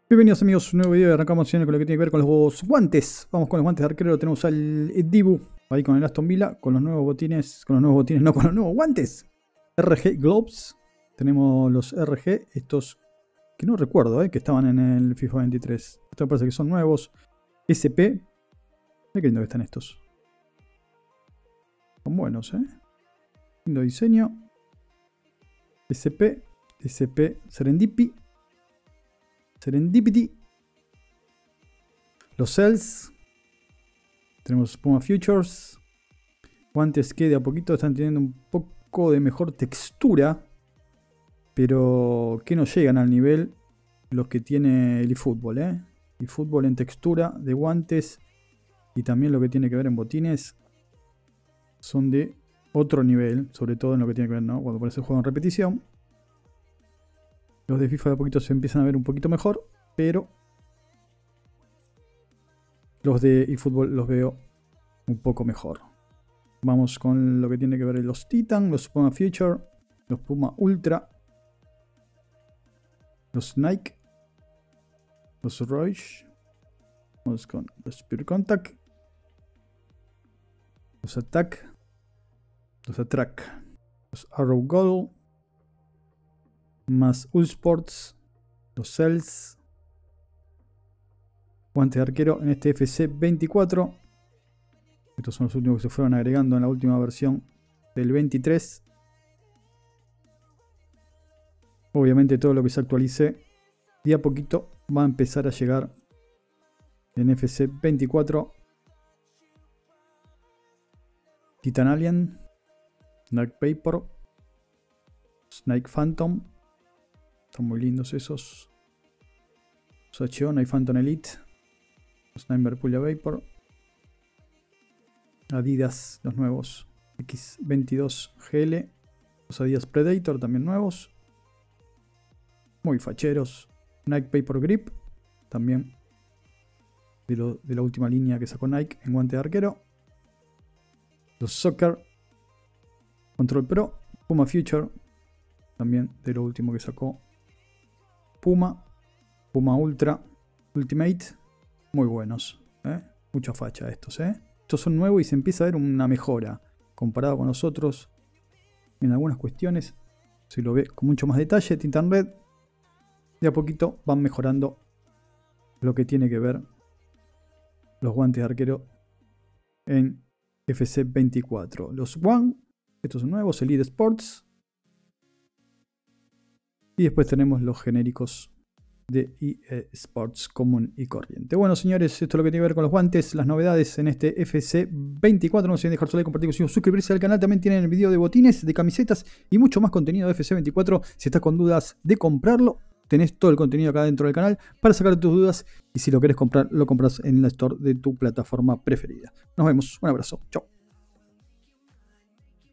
Bienvenidos amigos a un nuevo video. Arrancamos con lo que tiene que ver con los guantes. Vamos con los guantes de arquero. Tenemos al Dibu ahí con el Aston Villa, con los nuevos botines, con los nuevos guantes RG Gloves. Tenemos los RG, estos que no recuerdo, que estaban en el FIFA 23. Estos me parece que son nuevos. SP, qué lindo que están estos. Son buenos, lindo diseño. SP Serendipity. Los Cells. Tenemos Puma Futures. Guantes que de a poquito están teniendo un poco de mejor textura, pero que no llegan al nivel los que tiene el eFootball, eFootball en textura de guantes y también lo que tiene que ver en botines son de otro nivel, sobre todo en lo que tiene que ver, ¿no? Cuando pones el juego en repetición. Los de FIFA de a poquito se empiezan a ver un poquito mejor, pero los de eFootball los veo un poco mejor. Vamos con lo que tiene que ver los Titan, los Puma Future, los Puma Ultra, los Nike, los Roche. Vamos con los Pure Contact, los Attack, los Attrack, los Arrow Gold, más Ullsports, los Cells, guantes de arquero en este FC 24. Estos son los últimos que se fueron agregando en la última versión del 23. Obviamente todo lo que se actualice de a poquito va a empezar a llegar en FC 24. Titan Alien, Snake Paper, Snake Phantom. Están muy lindos esos. H.O. Snake Phantom Elite, Sniper Puya Vapor. Adidas, los nuevos X22 GL, los Adidas Predator también nuevos, muy facheros. Nike Paper Grip, también de la última línea que sacó Nike en guante de arquero. Los Soccer Control Pro, Puma Future, también de lo último que sacó Puma. Puma Ultra Ultimate, muy buenos, mucha facha estos, Estos son nuevos y se empieza a ver una mejora comparado con los otros en algunas cuestiones. Se lo ve con mucho más detalle. Titan Red, de a poquito van mejorando lo que tiene que ver los guantes de arquero en FC 24. Los One, estos son nuevos, Elite Sports. Y después tenemos los genéricos de eSports común y corriente. Bueno, señores, esto es lo que tiene que ver con los guantes, las novedades en este FC 24. No se olviden dejar su like, compartir, suscribirse al canal. También tienen el video de botines, de camisetas y mucho más contenido de FC 24. Si estás con dudas de comprarlo, tenés todo el contenido acá dentro del canal para sacar tus dudas. Y si lo querés comprar, lo compras en la store de tu plataforma preferida. Nos vemos, un abrazo, chao.